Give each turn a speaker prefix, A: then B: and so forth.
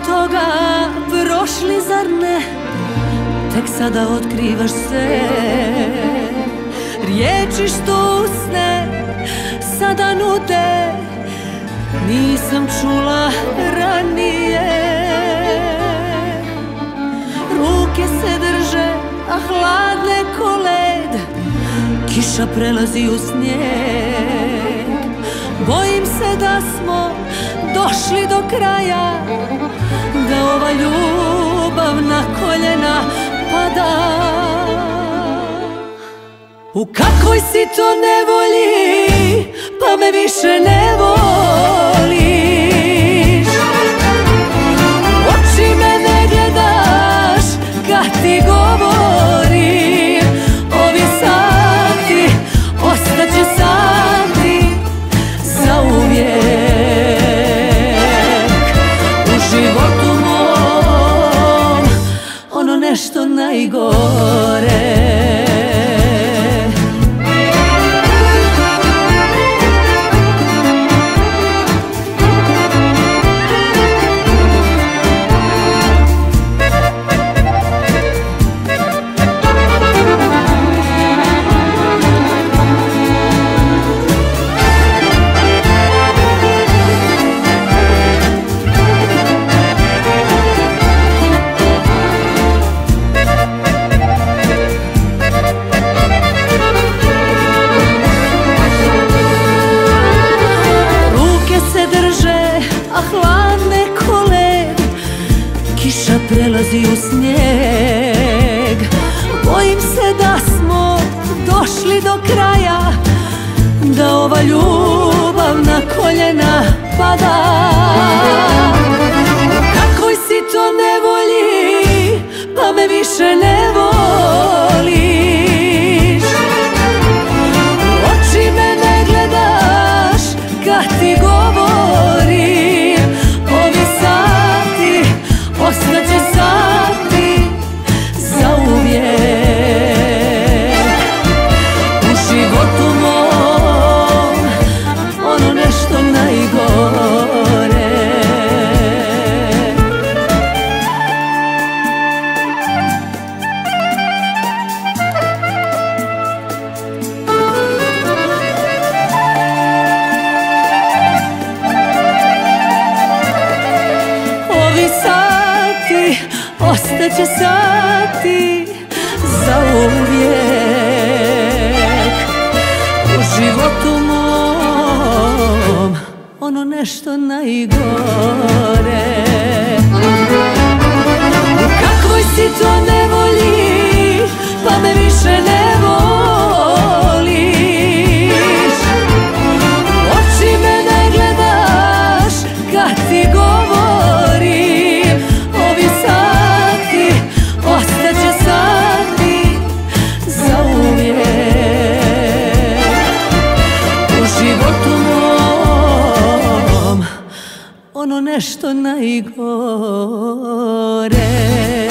A: toga prošli, zar ne? Tek sada otkrivaš se. Riječi što usne sada nude nisam čula ranije. Ruke se drže, a hladne ko led, kiša prelazi u snijeg. Bojim se da smo došli do kraja, da ova ljubav na koljena pada. U kakvoj si to nevolji, pa me više ne voliš. U oči me ne gledaš kad ti govorim. Ovi sati ostaće sati zauvijek. U životu mom ono nešto najgore. Hladne ko led, kiša prelazi u snijeg. Bojim se da smo došli do kraja, da ova ljubav na koljena pada. U kakvoj si to nevolji, pa me više ne voliš. U oči me ne gledaš kad ti govorim. Ostaće sati zauvijek. U životu mom ono nešto najgore. Ovi sati ostaće sati zauvijek. U životu mom ono nešto najgore. U kakvoj si to nevolji, pa me više ne voliš. U oči me ne gledaš kad ti govorim. Ovi sati ostaće sati zauvijek. U životu mom ono nešto najgore.